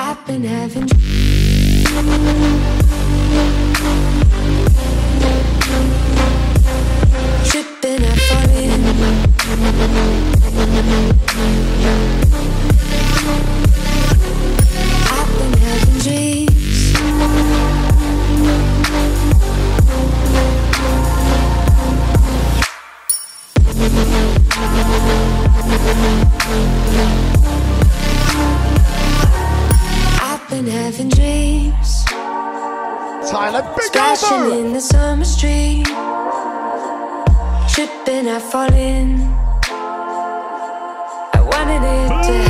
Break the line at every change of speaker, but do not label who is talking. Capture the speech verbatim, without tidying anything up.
I've been having tripping, I fall in. I've been having dreams. I've been having dreams.
Thailand, big
Splashing
elbow!
in the summer street. Tripping, I fall in. I wanted it to